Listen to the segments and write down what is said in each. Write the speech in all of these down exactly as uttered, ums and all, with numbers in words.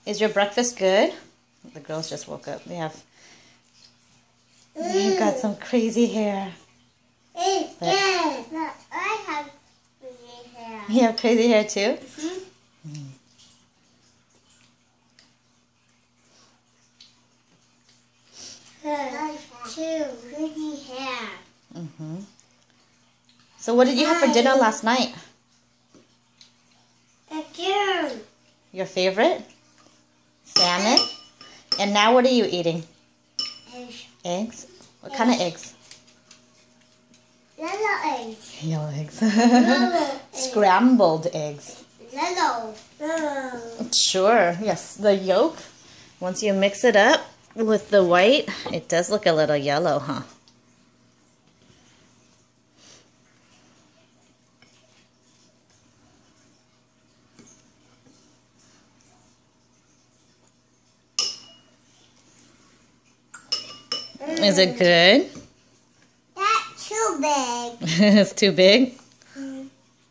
Is your breakfast good? The girls just woke up. They have... You've got some crazy hair. But, yeah, I have crazy hair. You have crazy hair too? Mm-hmm. Mm. I have too crazy hair. Mm-hmm. So what did you have for dinner last night? Again. Your favorite? Salmon? And now what are you eating? Eggs. Eggs? What kind of eggs? Yellow eggs. Yellow eggs. Yellow eggs. Scrambled eggs. Yellow. Yellow. Sure, yes. The yolk, once you mix it up with the white, it does look a little yellow, huh? Is it good? That's too big. It's too big? Mm.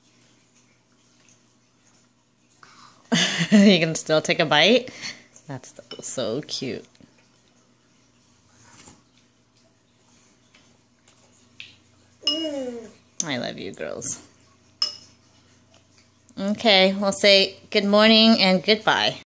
You can still take a bite? That's so cute. Mm. I love you girls. Okay, we'll say good morning and goodbye.